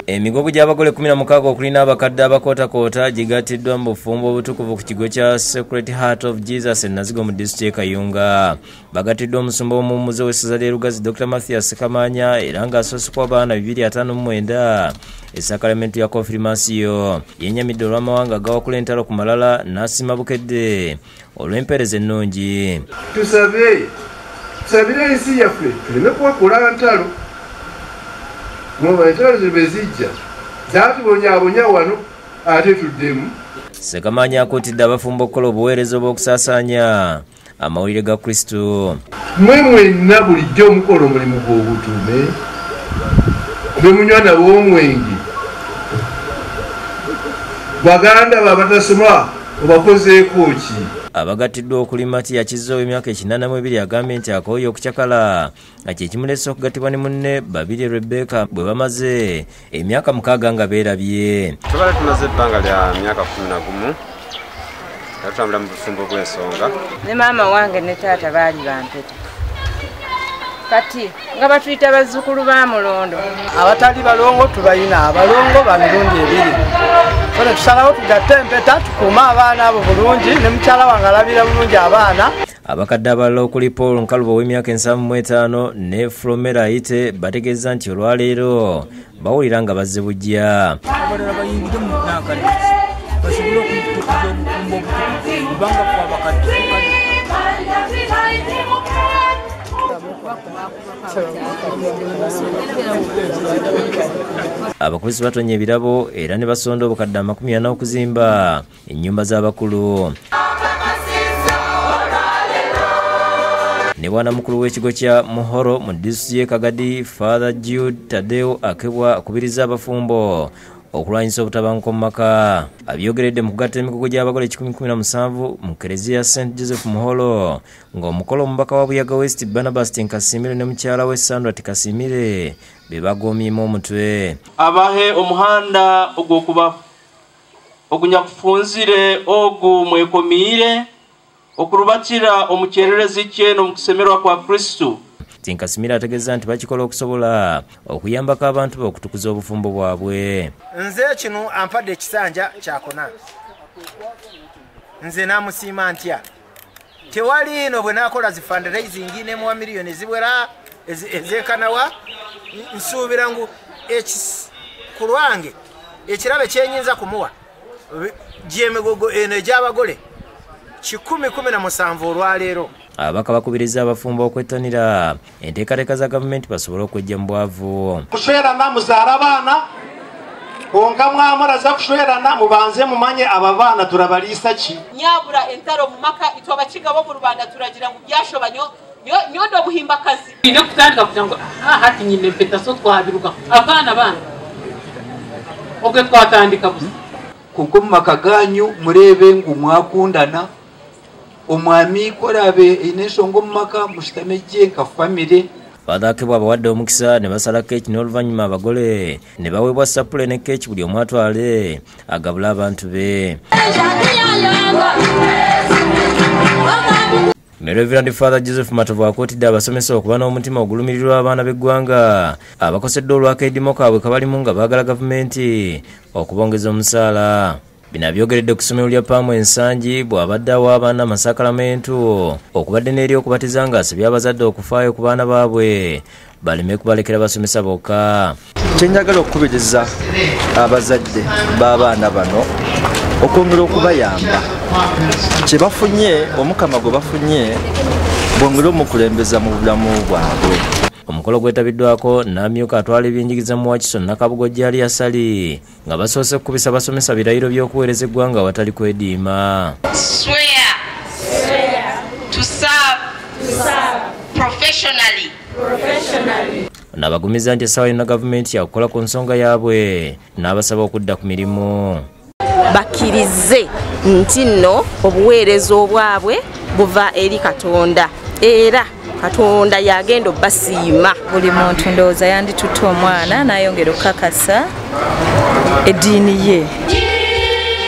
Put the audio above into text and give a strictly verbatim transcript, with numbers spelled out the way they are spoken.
Emigogo gy'abagole kumi na mukaaga okulina abakadde abakootakoota gy'egattiddwa mu bufumbo obutukuvu ku kigo kya Sacred Heart of Jesus e Nazigo mu disitulikiti y'e Kayunga. Bagattiddwa Omusumba omuwummuze w'essaza ly'e Lugazi Dr Mathias Ssekamanya era ng'asoose ku abaana bibiri ataano mu mwenda. Esakalamenti ya konfirmasiyo yennyamidde olw'Amawanga agawakula entalo ku malala n'asiima Bukedde olw'empeereza ennungi. Tusabe tusabire ensi yaffe tuleme kuwakula ntalo. Mwa entalo zibezijja zaatubonyaabonya wano ate tuddemu. Ssekamanya akuutidde abafumbo okukola obuweereza obw'okusaasaanya amawulire ga Kristo. Mmwe mwenna bulijjo omukola omulimu gw'obutume be munywa nabo omwenge baganda babatasoma obakozeeko ki. Abagattiddwa okuli Mathias Ssekamanya emyaka ekinaana mu ebiri agambye nti akooye okucakala nga kye kimuleese okugattibwa ne munne babiri Rebecca bwe bamaze emyaka mukaaga nga beerabye. Tubale tumaze ebbanga lya myaka kumi na gumu nga tutambula mu bufumbo bw'ensonga. Ne maama wange ne taata baali bampeta kati nga batuyita bazzukulu ba mulondo. Abatali balongo tubalina abalongo ba mirundi ebiri. Kone tusalawo tugatte empeta tukuuma abaana abo bulungi ne mukyala wange alabira bulungi abaana. Abakadde abalala okuli Paul Nkalubo w'emyaka ensanvu mu etaano ne Flomera Ayite bategeeza nti olwaleero bawulira nga bazze bujja. Abakulisi batonye ebirabo era ne basonda obukadde amakumi ana okuzimba ennyumba z'abakulu. Ne bwana mukulu w'ekigo kya Muhoro mu disitulikiti y'e Kagadi Father Jude Tadeo akebwa akubiriza abafumbo okulwanyisa obutabanguko mu maka. Abyogeredde mu kugatta emikugu gy'abagole ekikumi kumi na musanvu mu kereziya Saint Joseph Muholo ng'omukolo omubaka wa Buyaga West Barnabas Kasimire ne mukyala we Sandra Kasimire be bagoomyemu omutwe. Abahe omuhanda ogw'okuba ogunyakufunzire ogu mwekomiire okurubakira omukyererezi kye n'omukusemerwa kwa Kristo. Kasimire ategeeza nti bakikola okusobola okuyambako abantu be okutukuza obufumbo bwabwe. Nze kino ampadde ekisanja kyakona. Nze namusiima ntya. Tewali ino bwe nakola zi fundraising ne mu miliyoni ziwera ezekanawa nsuubira ngu ekis kulwange ekirabe kyenyinza kumuwa gy'emigogo eno gy'abagole kikumi kumi na musanvu olwaleero. Abaka bakubiriza abafumbo okwettanira enteekateeka za gavumenti basobole okwejja mu bwavu. Kushwerana muzaala abaana konka mwamaraza kushwerana mubanze mumanye aba baana turabaliisa ki. Nyabura entalo mu maka itwa bakigabo mu Rwanda turagira ngo byashoba nyo nyondo muhimbakazi. Ine kutandika kugira ngo ah hati nyine mpeta so twabiruka abana bana oge twatandika busa kuko mu maka ganyu murebe ngo mwakundana omwami korabe ineshongo mumaka mushitameje nka family. Father akebwa abawadde omukisa ne basala keeki n'oluvannyuma abagole ne baweebwa sapule ne keeki buli omu atwale agabula abantu be. Ne Reverend Father Joseph Matovu akootidde abasomesa okuba n'omutima ogulumirirwa abaana b'eggwanga abakosedde olw'akaidimo kaabwe kabalimu nga baagala gavumenti okubongeza omusaala. Bino abyogeredde ku ssomero lya Paamu ensangi bw'abadde awa abaana amasakalamentu okubadde n'eri okubatiza ng'asabye abazadde okufaayo ku baana baabwe baleme kubalekera basomesa bokka. Kyenjagala okukubiriza abazadde b'abaana bano okwongera okubayamba kye bafunye omukama gwe bafunye bongere omukulembeza mu bulamu bwabwe. Omukolo gwetabiddwako n'amyuka atwala ebyenjigiriza mu Wakiso Nakabugo gy'ali asali nga basoose kukubisa basomesa birayiro by'okuweereza eggwanga awatali kwediima. Swear. Swear. To serve. To serve. Professionally. Professionally. N'abagumiza nti essaawa yonna gavumenti yakukola ku nsonga yaabwe n'abasaba okudda ku mirimu. Bakkirize nti nno obuweereza obwabwe buva eri Katonda era Katonda yagenda basiima. Buli muntu ndowooza yanditutte omwana n'ayongera okukakasa eddiini ye.